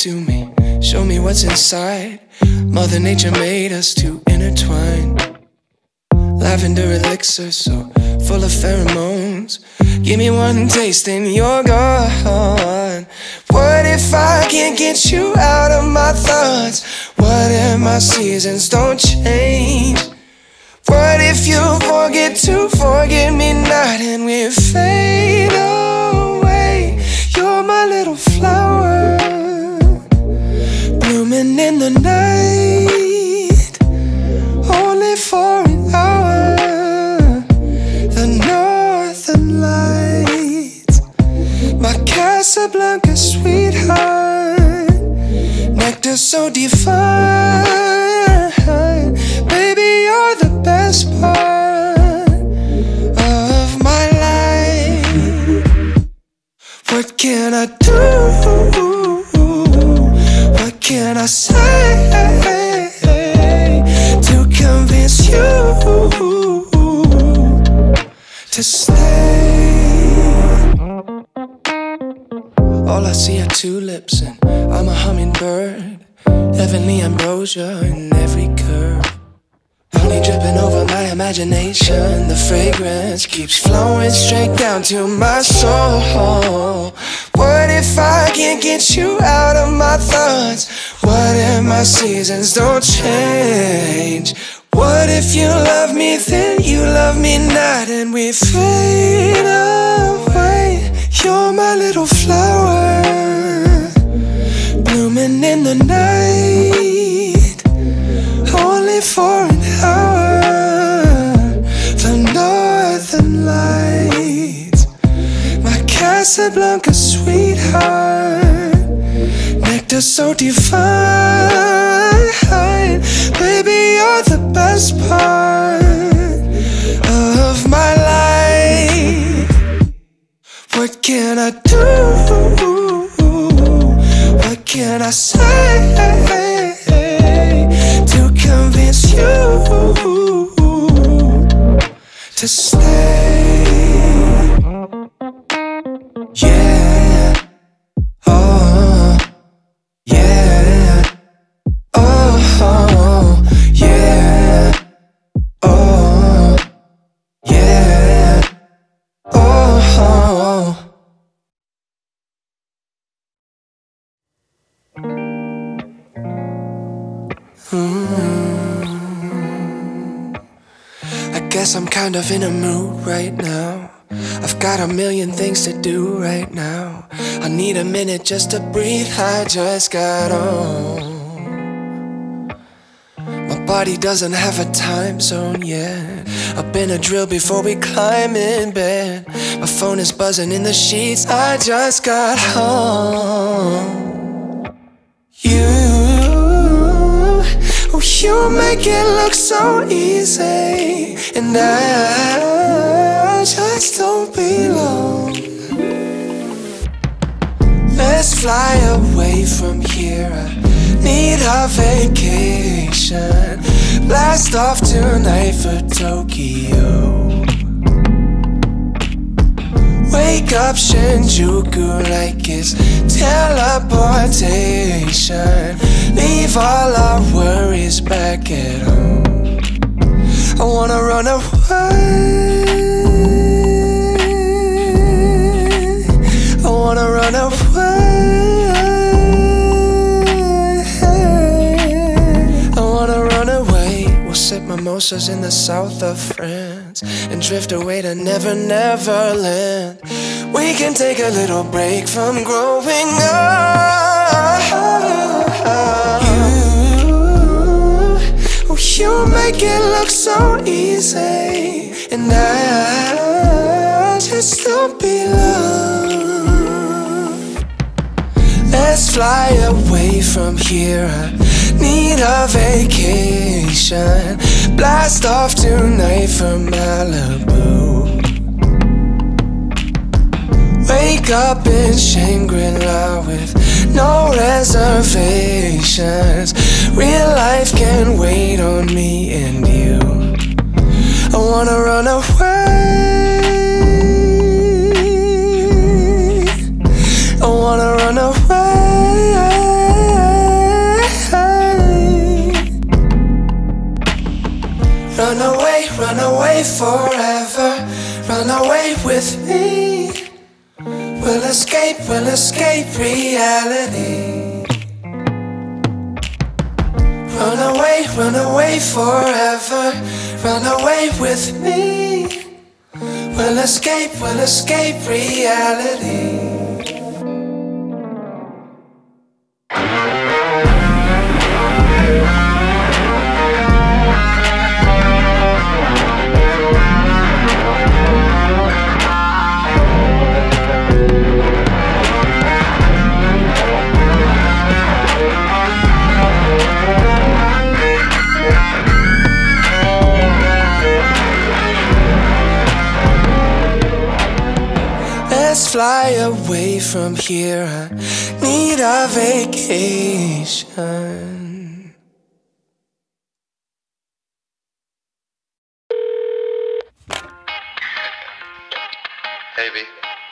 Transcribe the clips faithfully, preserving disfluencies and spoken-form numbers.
to me, show me what's inside. Mother Nature made us to intertwine. Lavender elixir so full of pheromones. Give me one taste and you're gone. What if I can't get you out of my thoughts? What if my seasons don't change? What if you forget to forget me not and we fade away? You're my little flower, blooming in the night, only for an hour. The northern lights, my Casablanca sweetheart, nectar so divine. Baby, you're the best part of my life. What can I do? What can I say to convince you to stay? All I see are tulips and I'm a hummingbird. Heavenly ambrosia in every curve. Honey dripping over my imagination. The fragrance keeps flowing straight down to my soul. What if I can't get you out of my thoughts? What if my seasons don't change? What if you love me, then you love me not, and we fade away? You're my little flower, blooming in the night, only for an hour. The northern lights, my Casablanca sweetheart, nectar so divine. Baby, you're the best part of my life. What can I do? What can I say to convince you to stay? Yeah. Oh. Yeah. Oh. Yeah. Oh. Yeah. Oh. Mm. I guess I'm kind of in a mood right now. I've got a million things to do right now. I need a minute just to breathe, I just got on. My body doesn't have a time zone yet. I've been a drill before we climb in bed. My phone is buzzing in the sheets, I just got home. You, oh, you make it look so easy, and I just don't belong. Let's fly away from here, I need a vacation. Blast off tonight for Tokyo. Wake up Shinjuku like it's teleportation. Leave all our worries back at home. I wanna run away, I wanna run away, I wanna run away. We'll sip mimosas in the south of France and drift away to Never Never Land. We can take a little break from growing up. You, oh, you make it look so easy, and I just don't belong. Let's fly away from here, I need a vacation. Blast off tonight for Malibu. Wake up in Shangri-La with no reservations. Real life can wait on me and you. I wanna run away, I wanna run away, run away forever. Run away with me. We'll escape, we'll escape reality. Run away, run away forever. Run away with me. We'll escape, we'll escape reality. Let's fly away from here. I need a vacation. Hey, B.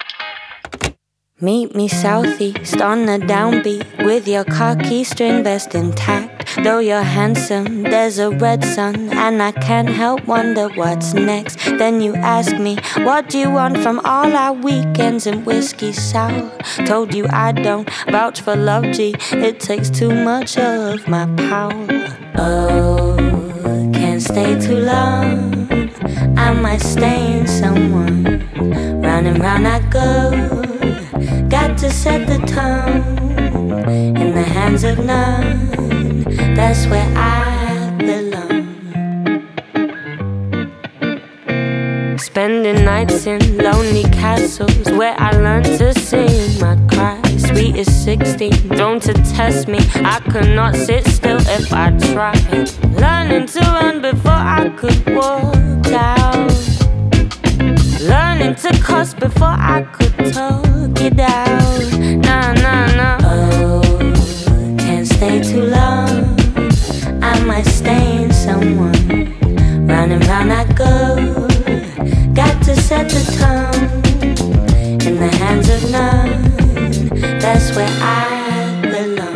Meet me southeast on the downbeat with your khaki string vest intact. Though you're handsome, there's a red sun, and I can't help wonder what's next. Then you ask me, what do you want from all our weekends and whiskey sour? Told you I don't vouch for love, G, it takes too much of my power. Oh, can't stay too long, I might stain someone. Round and round I go, got to set the tone. In the hands of none, that's where I belong. Spending nights in lonely castles where I learned to sing my cries. Sweet as sixteen, don't to test me, I could not sit still if I tried. Learning to run before I could walk out. Learning to cuss before I could talk it out. Nah, nah, nah. Oh, can't stay too long, I might stain someone. Round and round I go, got to set the tone. In the hands of none, that's where I belong.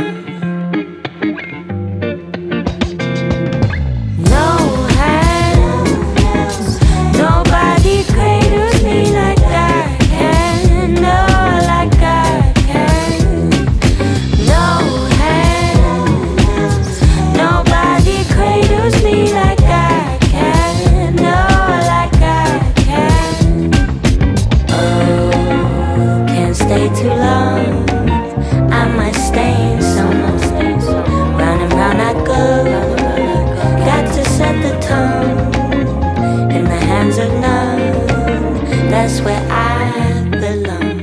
No hands, nobody cradles me like I can. No, like I can. No hands, nobody cradles me like I can. No, like I can. Oh, can't stay too long, I might stain someone. Round and round I go, got to set the tone. In the hands of none, that's where I belong.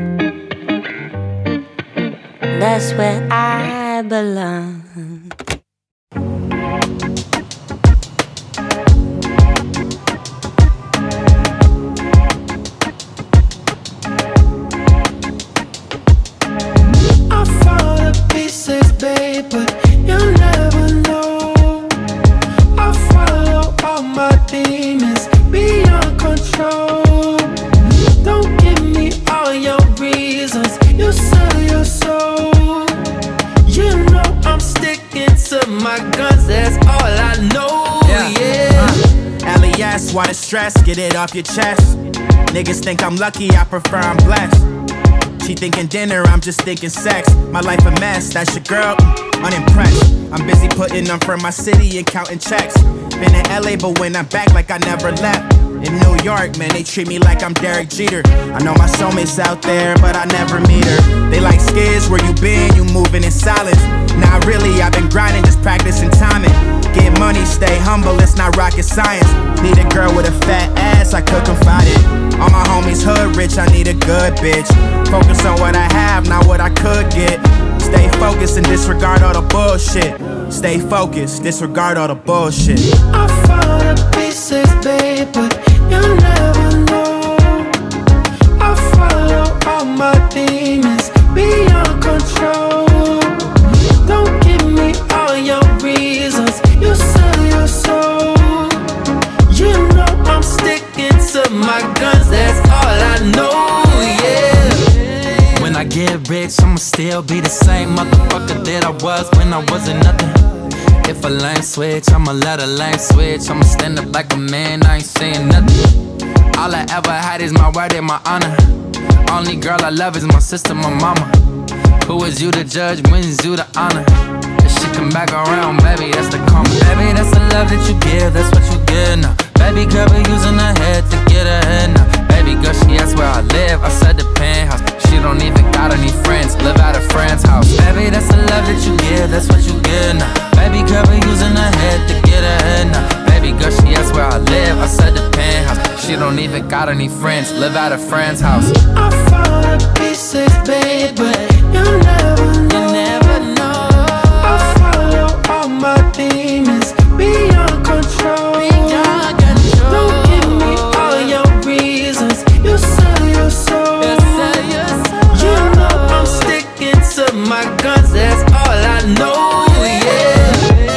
That's where I belong. I fall to pieces, babe, but you'll never know. I follow all my demons beyond control. Don't give me all your reasons, you sell your soul. You know I'm sticking to my guns, that's all I know, yeah, yeah. Uh, L E S, why the stress? Get it off your chest. Niggas think I'm lucky, I prefer I'm blessed. She thinking dinner, I'm just thinking sex. My life a mess, that's your girl, mm, unimpressed. I'm busy putting them for my city and counting checks. Been in L A, but when I'm back like I never left. In New York, man, they treat me like I'm Derek Jeter. I know my soulmate's out there, but I never meet her. They like skids, where you been, you moving in silence. Not really, I've been grinding, just practicing timing. Get money, stay humble, it's not rocket science. Need a girl with a fat ass I could confide in. All my homies hood rich, I need a good bitch. Focus on what I have, not what I could get. Stay focused and disregard all the bullshit. Stay focused, disregard all the bullshit. I fall to pieces, babe, but you'll never know. I follow all my demons beyond control. Don't give me all your reasons, you sell your soul. You know I'm sticking to my guns, that's all I know, yeah. When I get rich, I'ma still be the same motherfucker that I was when I wasn't nothing. If a lane switch, I'ma let a lane switch. I'ma stand up like a man, I ain't saying nothing. All I ever had is my word and my honor. Only girl I love is my sister, my mama. Who is you to judge, wins you the honor. If she come back around, baby, that's the karma. Baby, that's the love that you give, that's what you get now. Baby girl be using her head to get ahead now. Baby girl, she asked where I live, I said the penthouse. She don't even got any friends, live at a friend's house. Baby, that's the love that you give, that's what you get now. Baby girl be using her head to get ahead now. Baby girl, she asked where I live, I said the penthouse. She don't even got any friends, live at a friend's house. I fall to pieces, babe, but you'll never know. You never know. I follow all my demons, beyond control. Beyond control. Don't give me all your reasons, you sell your soul. You sell your soul. You know I'm sticking to my guns, that's all I know, yeah.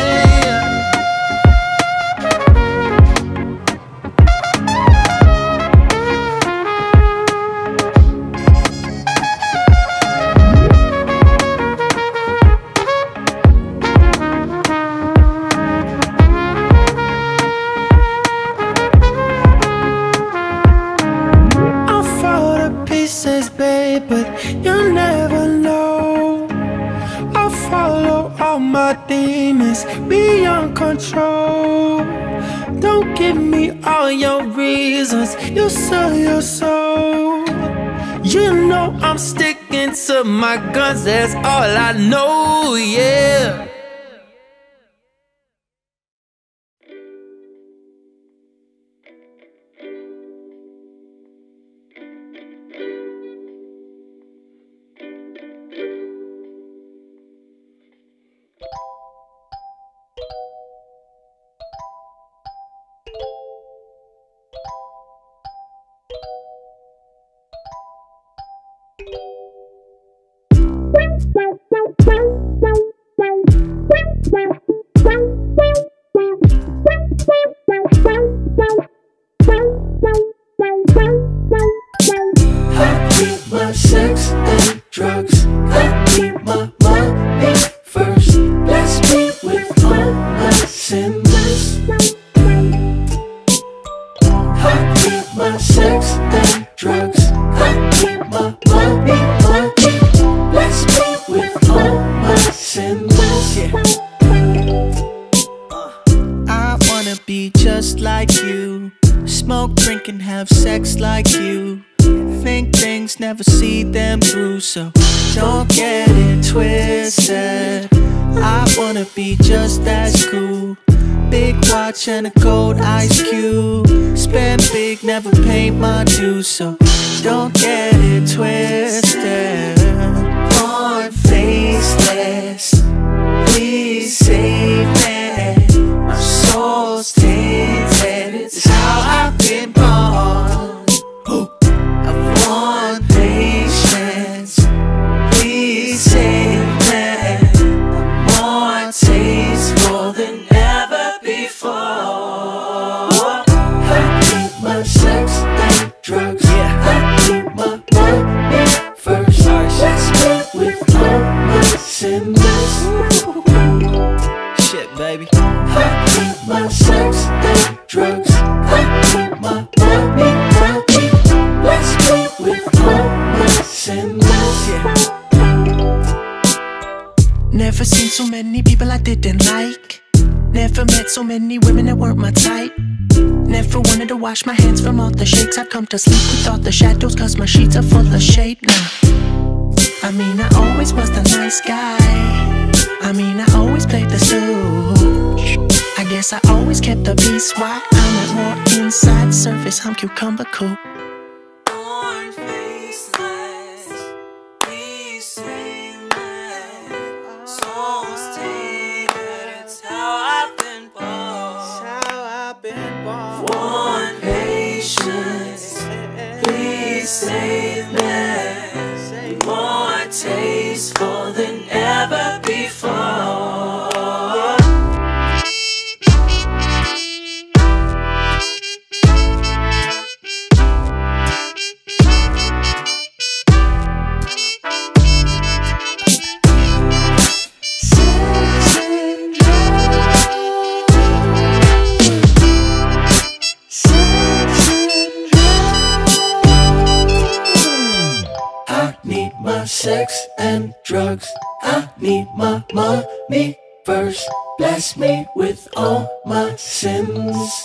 But you'll never know. I'll follow all my demons, beyond control. Don't give me all your reasons, you sell your soul. You know I'm sticking to my guns, that's all I know, yeah. Never see them through, so don't get it twisted. I wanna be just as cool. Big watch and a gold ice cube. Spend big, never pay my dues, so don't get it twisted. Born faceless, please save me. My soul's tainted, it's how I've been born. Never seen so many people I didn't like. Never met so many women that weren't my type. Never wanted to wash my hands from all the shakes. I've come to sleep with all the shadows, cause my sheets are full of shade now. I mean, I always was the nice guy. I mean, I always played the stooge. I guess I always kept the peace. Why I'm at more inside surface, I'm cucumber cool. Save me, more tasteful than ever before. sex and drugs. I need my money first. Bless me with all my sins.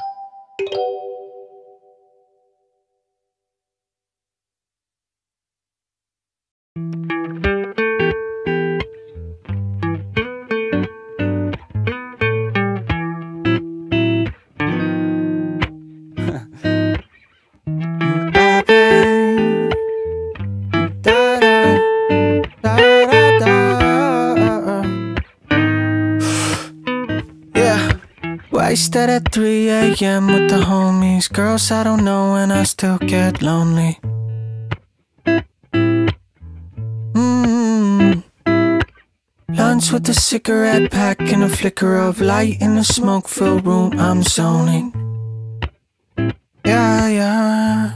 Wasted at three A M with the homies. Girls I don't know and I still get lonely. mm. Lunch with a cigarette pack and a flicker of light in a smoke-filled room. I'm zoning. Yeah, yeah.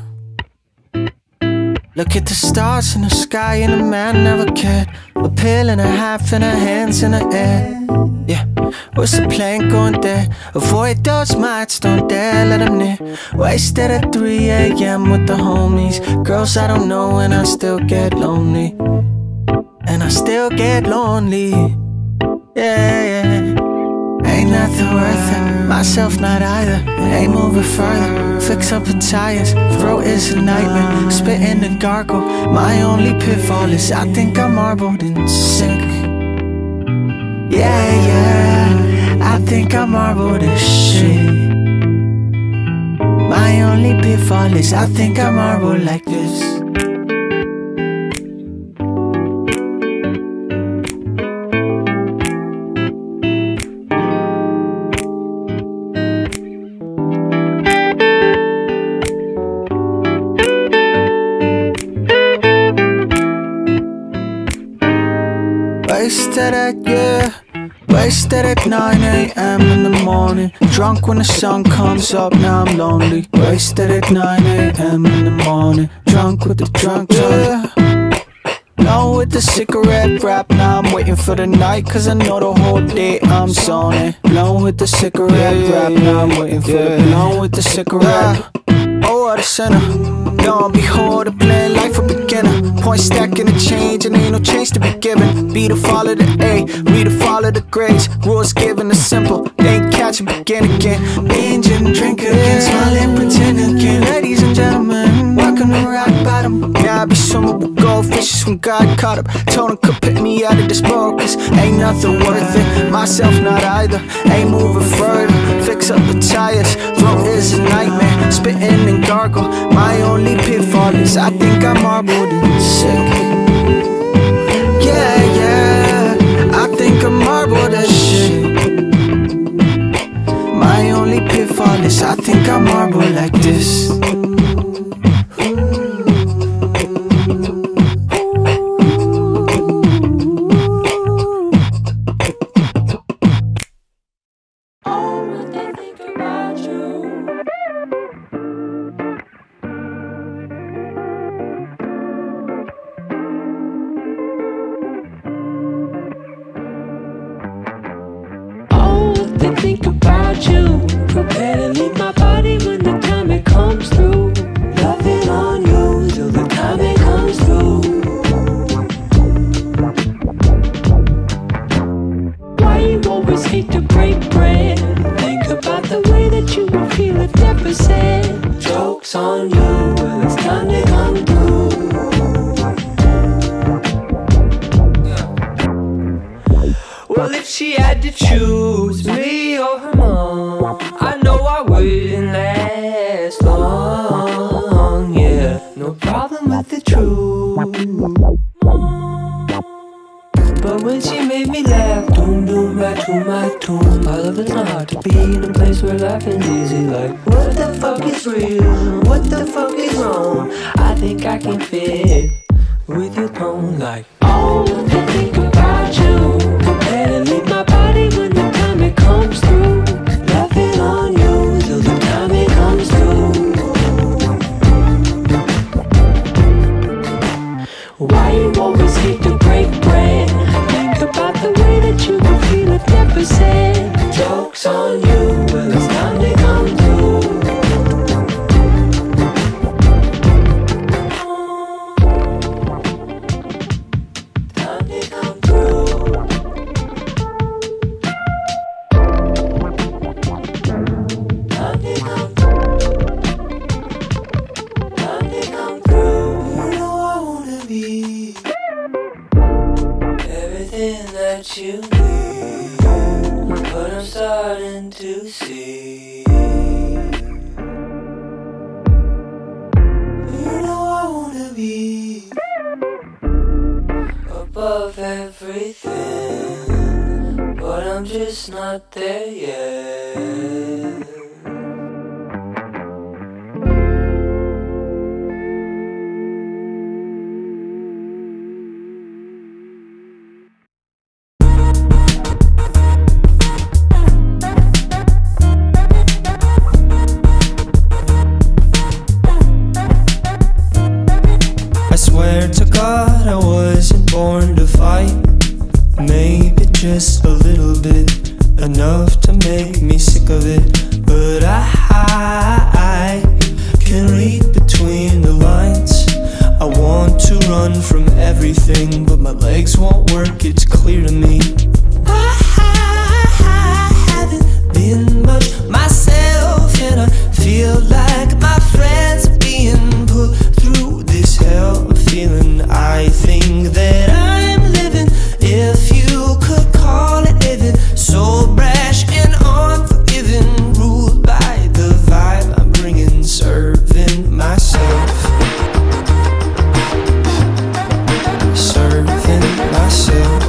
Look at the stars in the sky and a man never cared. A pill and a half and her hands in the air. Yeah, what's the plan going there? Avoid those mites, don't dare let them near. Wasted at three A M with the homies. Girls I don't know and I still get lonely. And I still get lonely. Yeah, yeah. Ain't nothing worth it, myself not either. Ain't moving further, fix up the tires. Throat is a nightmare, spitting and gargle. My only pitfall is I think I'm marbled and sick. Yeah, yeah, I think I'm marbled as shit. My only pitfall is I think I'm marbled like this. Wasted at, yeah, wasted at nine A M in the morning. Drunk when the sun comes up, now I'm lonely. Wasted at nine A M in the morning. Drunk with the drunk, yeah. Alone with the cigarette wrap, now I'm waiting for the night. Cause I know the whole day I'm zoning. Alone with the cigarette wrap, now I'm waiting for the alone with the cigarette. Oh, what a sinner. Long behold, a plan, life a beginner. Point stacking the change, and ain't no change to be given. Be the fall of the A, read the fall of the grades. Rules given are simple, they ain't catch and begin again. Binge and drink again, smile and pretend again. Ladies and gentlemen, welcome to rock bottom. Yeah, I be swimming with goldfishes when God caught up. Told him could pick me out of this boat, cause ain't nothing worth it. Myself not either, ain't moving further. Fix up the tires, throat is a nightmare. Spitting and gargle, my only pitfall is I think I'm marbled and sick. Yeah, yeah, I think I'm marbled as shit. My only pitfall is I think I'm marbled like this. Think about you, prepare to leave my body when the time it comes through. Loving on you till the time it comes through. Why you always hate to break bread? Think about the way that you would feel if never said. Joke's on you, well it's time to come through. Well, if she had to choose me or her mom, I know I wouldn't last long, yeah. No problem with the truth. But when she made me laugh, doom doom right to my tune. I love it's not hard to be in a place where laughing's easy. Like, what the fuck is real? What the fuck is wrong? I think I can fit with your tone. Like, oh, I think about you. Prepare to leave my body when the time it comes through. Laughing on you till the time it comes through. Why you always hate to break bread? Think about the way that you would feel if never said. Joke's on you, well it's time to come through. to see. You know I wanna be above everything, but I'm just not there yet. I swear to God I wasn't born to fight. Maybe just a little bit, enough to make me sick of it. But I, I can read between the lines. I want to run from everything, but my legs won't work, it's clear to me. I, I haven't been much myself, and I feel like my friends are being put through this hell. I'm feeling, I think that I'm living, if you could call it living. So brash and unforgiving, ruled by the vibe I'm bringing, serving myself, serving myself.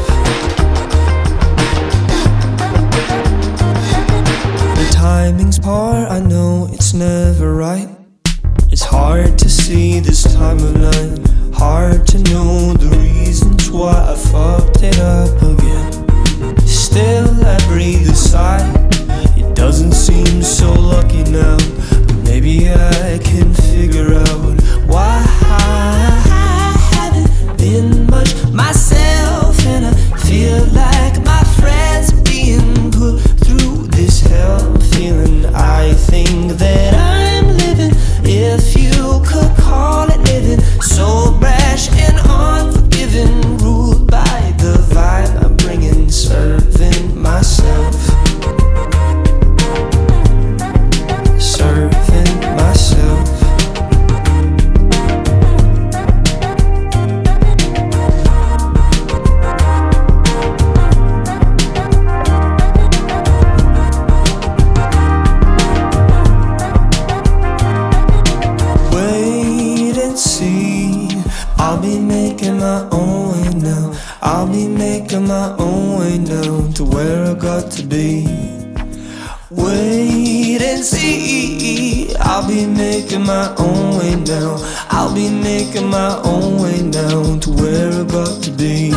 The timing's poor, I know it's never right. It's hard to see this time of night, hard to know the reasons why I fucked it up again. Still I breathe a sigh, it doesn't seem so lucky now, but maybe I can figure out why I haven't been much myself, and I feel like my friends are being put through this hell. I'm feeling, I think that I'm living, if you could call it living. So brash and unforgiving, ruled by the vibe I'm bringing, serving myself, serving myself. Wait and see, I'll be making my own way now. I'll be making my own way now to where I got to be. Wait and see, I'll be making my own way now. I'll be making my own way now to where I got to be.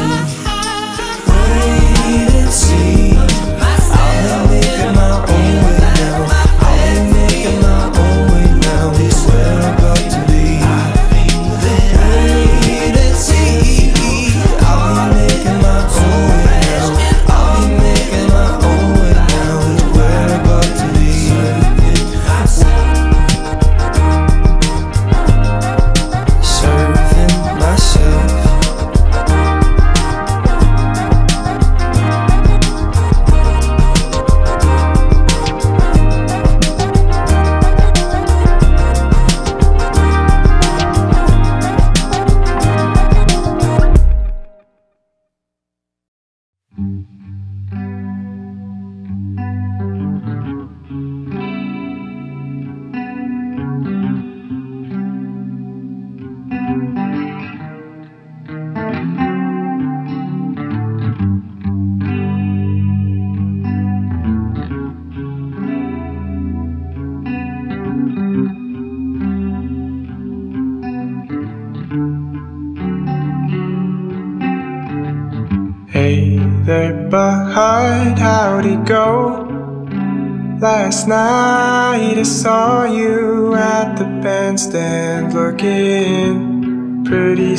Wait and see, I'll be making my own way now. I'll be making my own way now to where I got to be. Wait and see, I'll be making my own way now. I'll be making my own way now to where I got to be. Serving myself. Hey there, bud, how'd it go? Last night I saw you at the bandstand looking pretty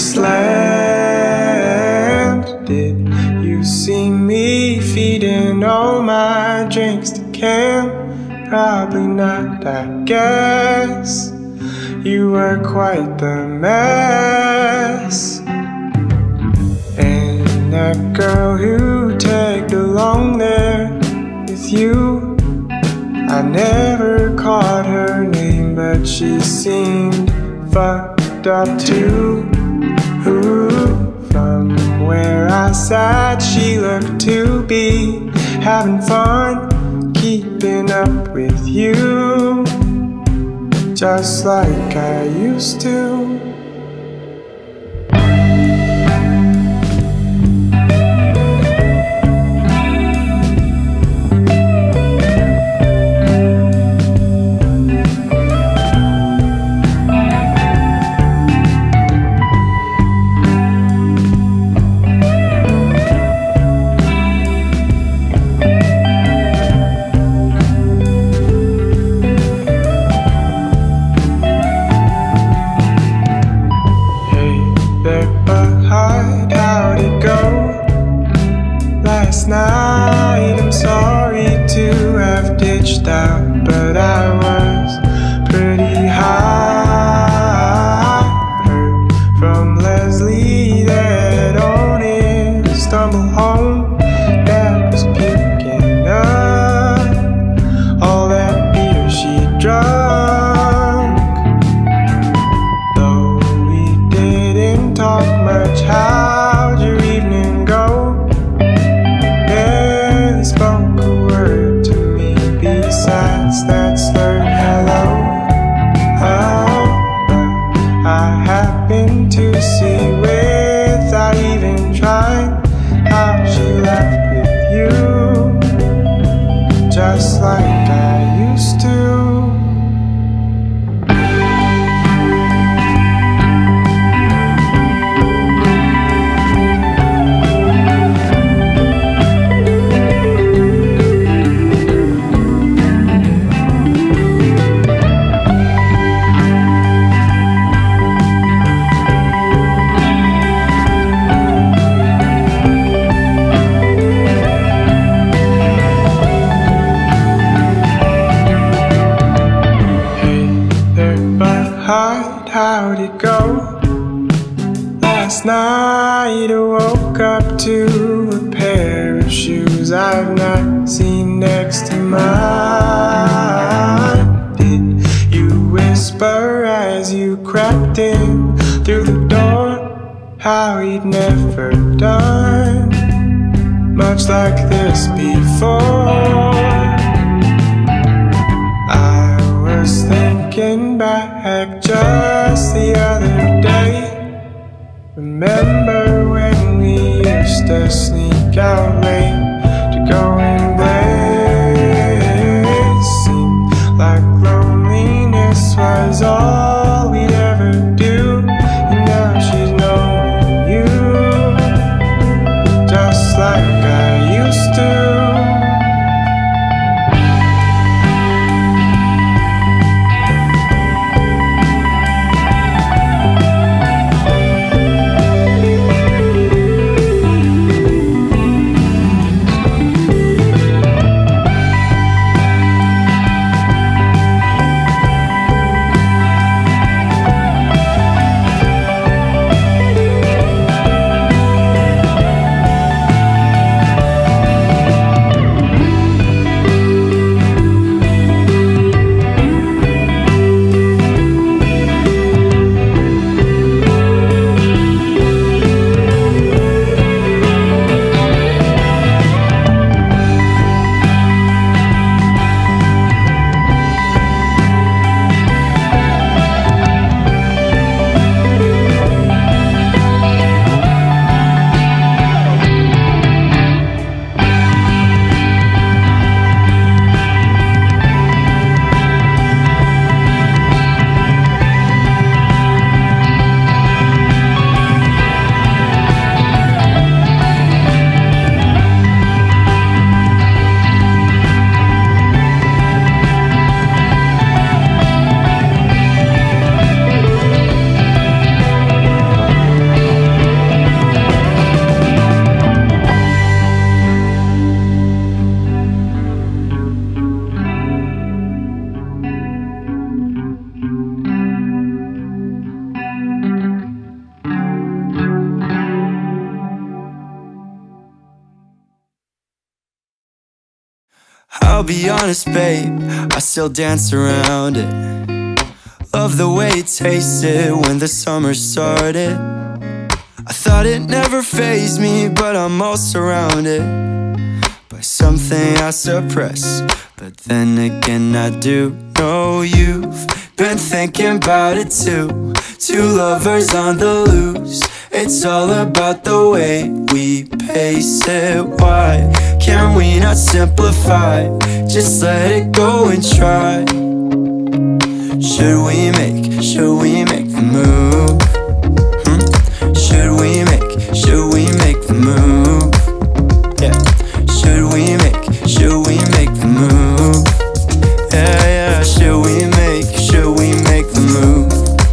slammed. Did you see me feeding all my drinks to Cam? Probably not, I guess. You were quite the mess. And that girl who tagged along there with you, I never caught her name, but she seemed fucked up too. Ooh, from where I sat, she looked to be having fun, keeping up with you, just like I used to. Last night, I'm sorry to have ditched out, but I was pretty high. Heard from Leslie that only stumble home that was picking up all that beer she drunk. Though we didn't talk much, how'd your evening go? Spoke a word to me besides that slurred hello. Oh, but I happened to see without even trying how she left with you, just like I used to. How'd it go? Last night I woke up to a pair of shoes I've not seen next to mine. Did you whisper as you crept in through the door how you'd never done much like this before? I was thinking back just the other day. Remember when we used to sneak out late to go and play? Seemed like loneliness was all we'd ever do, and now she's knowing you, just like I used to. I'll be honest, babe, I still dance around it. Love the way it tasted when the summer started. I thought it never fazed me, but I'm all surrounded by something I suppress. But then again, I do know you've been thinking about it too. Two lovers on the loose. It's all about the way we pace it. Why can we not simplify? Just let it go and try. Should we make, should we make the move? Hmm? Should we make, should we make the move? Yeah. Should we make, should we make the move? Yeah, yeah. Should we make, should we make the move?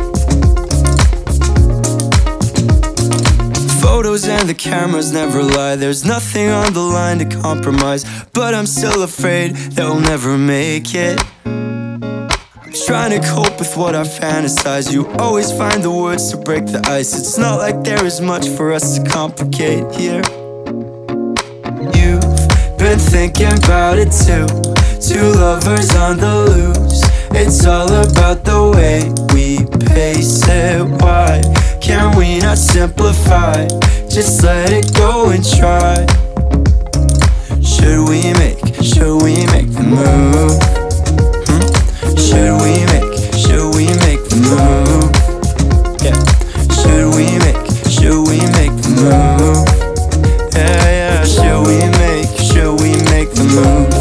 Photos and the cameras never lie. There's nothing on the line to compromise. But I'm still afraid that we'll never make it. Trying to cope with what I fantasize. You always find the words to break the ice. It's not like there is much for us to complicate here. You've been thinking about it too. Two lovers on the loose. It's all about the way we pace it. Why can we not simplify? Just let it go and try. Should we make, should we make the move? Should we make, should we make the move? Yeah. Should we make, should we make the move? Yeah, yeah. Should we make, should we make the move?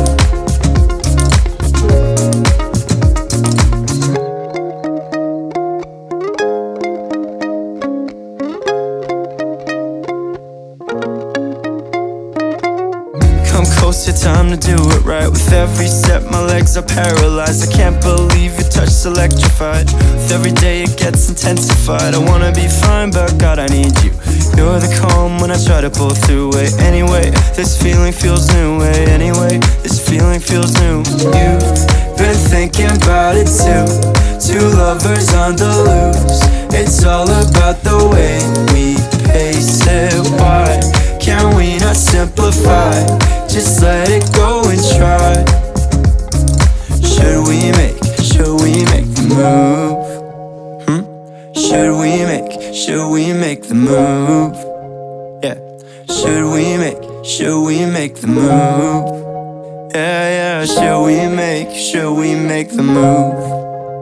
Come closer, time to do it right. With every step, my legs are paralyzed. I can't believe your touch's electrified. With every day, it gets intensified. I wanna be fine, but God, I need you. You're the calm when I try to pull through it. Anyway, this feeling feels new. Way anyway, this feeling feels new. You've been thinking about it too. Two lovers on the loose. It's all about the way we pace it. Why can we not simplify? Just let it go and try. Should we make, should we make the move? Hmm? Should we make, should we make the move? Yeah. Should we make, should we make the move? Yeah, yeah. Should we make, should we make the move?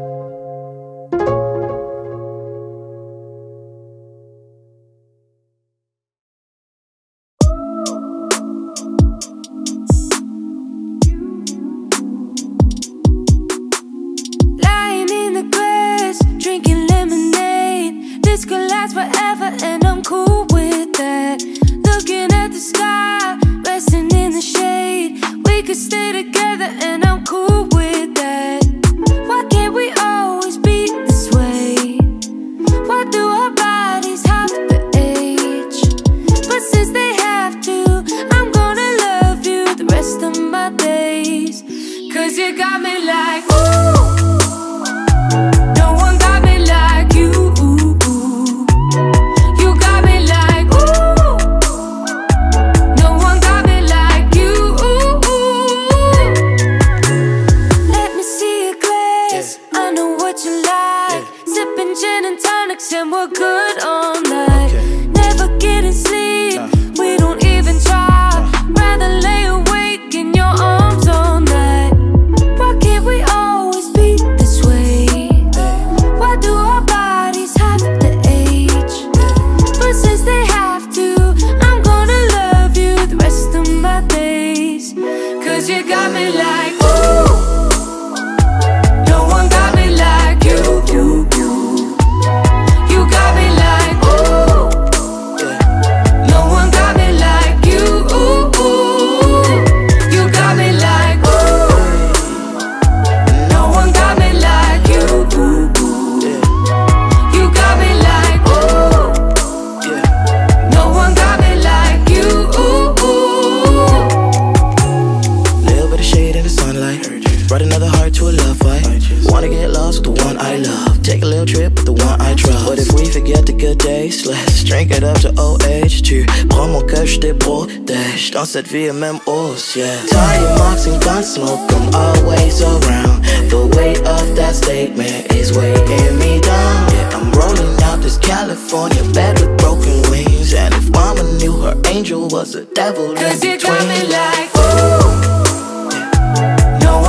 Dans cette vie et même au ciel. Tire marks and gun smoke, I'm always around. The weight of that statement is weighing me down. Yeah, I'm rolling out this California bed with broken wings. And if mama knew her angel was a devil, cause you got me like, ooh, yeah. No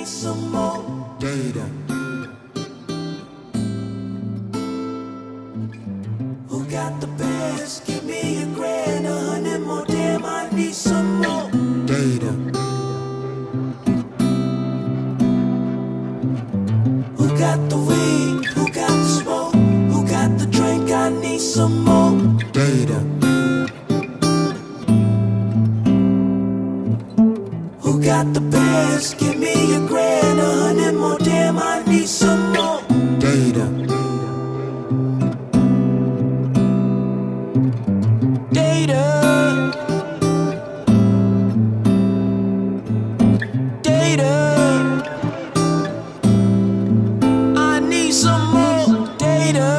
need some more data. Who got the best? Give me a grand, a hundred more, damn, I need some more data. Who got the weed? Who got the smoke? Who got the drink? I need some more data. Who got the best? Give me a grand, a hundred more, damn, I need some more data. Data. Data. I need some more data.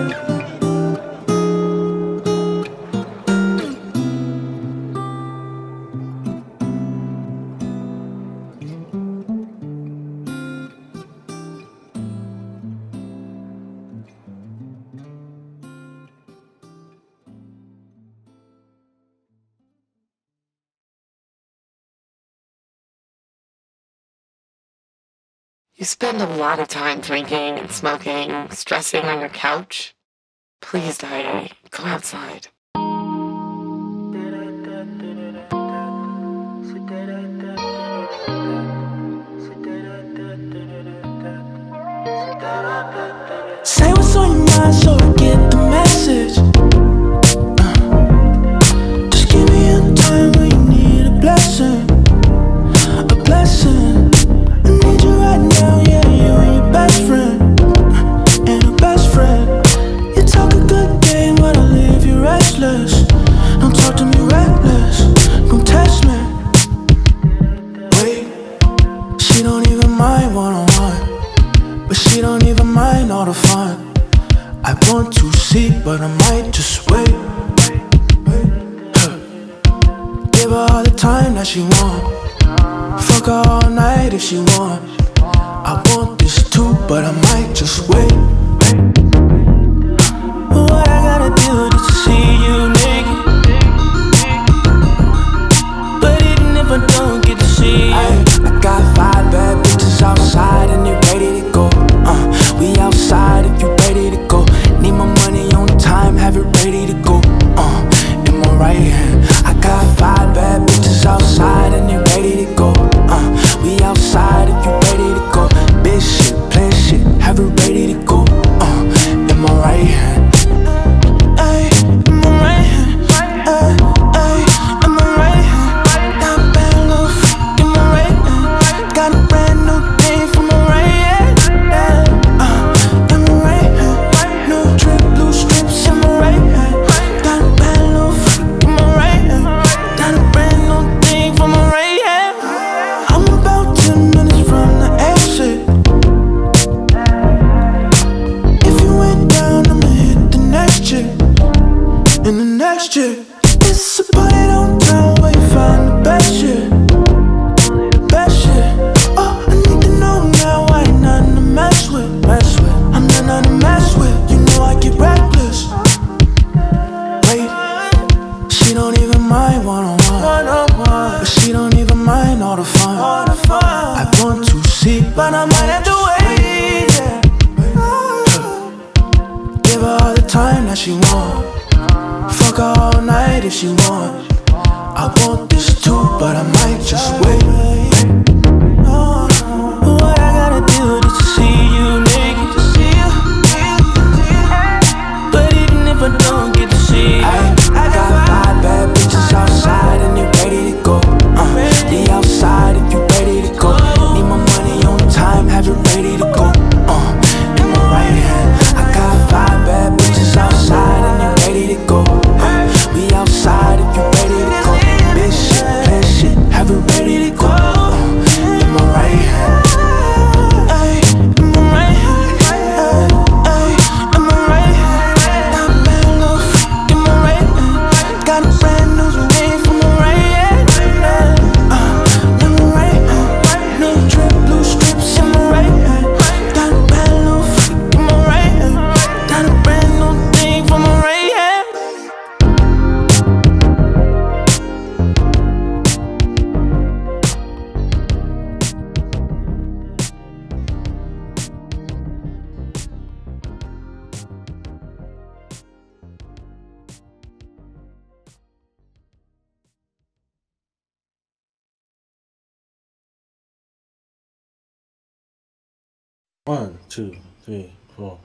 You spend a lot of time drinking and smoking, stressing on your couch. Please, Daiei, go outside. Say what's on your mind so I get the message. uh, Just give me a time when you need a blessing. A blessing. I need you right now, yeah, you and your best friend. And a best friend. You talk a good game, but I leave you restless. Don't talk to me reckless, don't test me. Wait, she don't even mind one-on-one, but she don't even mind all the fun. I want to see, but I might just wait. Huh. Give her all the time that she want. Fuck her all night if she want. I want this too, but I might just wait. What I gotta do just to see you naked? But even if I don't get to see you, I, I got five bad bitches outside and they're ready to go. Uh, we outside if you ready to go. Need my money on time, have it ready to go. Uh, in my right hand, I got five bad bitches outside and they're ready to go. Uh, we outside if you ready to go. Big shit, play shit, have it ready to go. Uh, in my right hand. Ay, in my right hand. Ay, ay, in my right hand. Got a bad little freak in my right hand. Got a brand new thing for my right hand. Uh, in my right hand. New drip, blue strips in my right hand. Got a bad little freak in my right hand. Got a brand new thing for my right hand. I'm about ten minutes from the exit. If you went down, I'ma hit the next chick. And the next chick. It's a party downtown where you find the best shit. Best shit. Oh, I need to know now why you're nothing to mess with. Mess with. I'm not nothing to mess with. You know I get reckless. Wait, she don't even mind one-on-one, but she don't even mind all the fun. I want to see, but I might have to wait. Yeah. Give her all the time that she want. Fuck her all night if she want. I want this too, but I might just wait. What I gotta do just to see you naked? But even if I don't get to see you, I, I got five bad bitches outside and they're ready to go. Uh, we outside if you ready to go. Need my money on time, have it ready to go. Uh, in my right hand, I got five bad bitches outside and they're ready to go. Uh, we outside if you ready to go. Big shit, play shit, have it ready to go. One, two, three, four.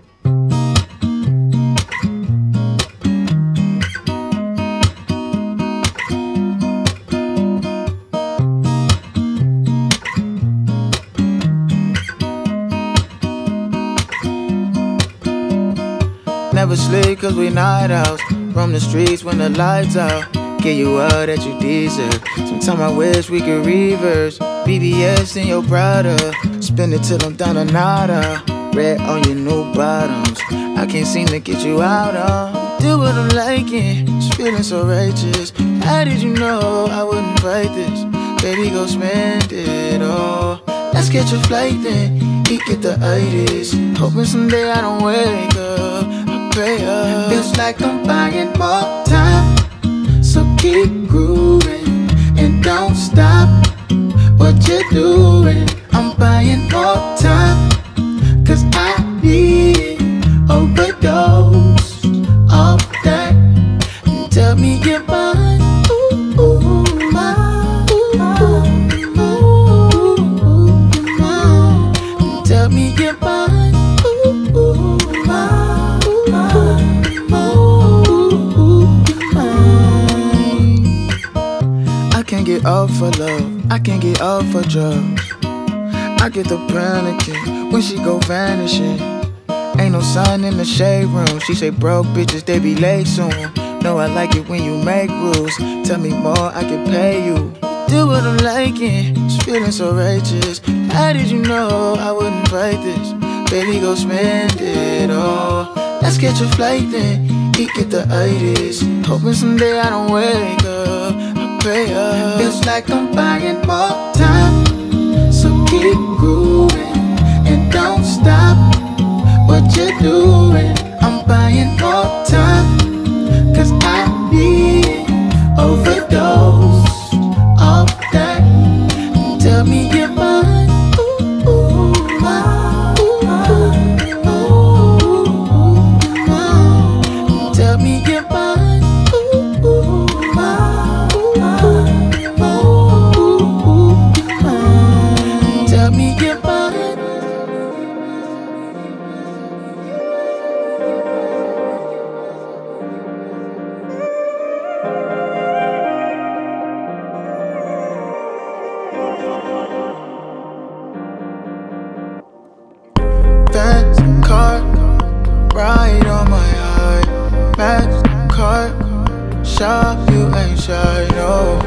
Never sleep cause we night owls. Roam the streets when the lights out. Give you all that you deserve. Sometimes I wish we could reverse. B B S in your Prada. Spin it till I'm down to nada. Red on your new bottoms. I can't seem to get you out of. Do what I'm liking. It's feeling so righteous. How did you know I wouldn't fight this? Baby, go spend it all. Let's get your flight then. Eat, get the itis. Hoping someday I don't wake up. I pray up. Feels like I'm buying more time. So keep grooving and don't stop what you're doing. I'm buying more time, cause I need overdose of that. Tell me you're mine, ooh, ooh, mine, ooh, ooh, ooh, mine. Tell me you're mine, ooh, ooh, mine, ooh, ooh, mine. I can't get off for love, I can't get off for drugs. I get the panicking when she go vanishing. Ain't no sun in the shade room. She say broke bitches, they be late soon. Know I like it when you make rules. Tell me more, I can pay you. Do what I'm liking, it's feeling so righteous. How did you know I wouldn't fight this? Baby, go spend it all. Let's get your flight then, eat, get the itis. Hoping someday I don't wake up, I pray up. Feels like I'm buying more time. So keep grooving and don't stop what you're doing. I'm buying more time, cause I need overdose of that. Tell me you're mine, ooh, ooh, mine, ooh, ooh, ooh, mine. Tell me you're mine, ooh, ooh, mine, ooh, ooh, ooh, mine. Tell me you're mine. Fast car, ride on my eye. Max car, shop, you ain't shy, no.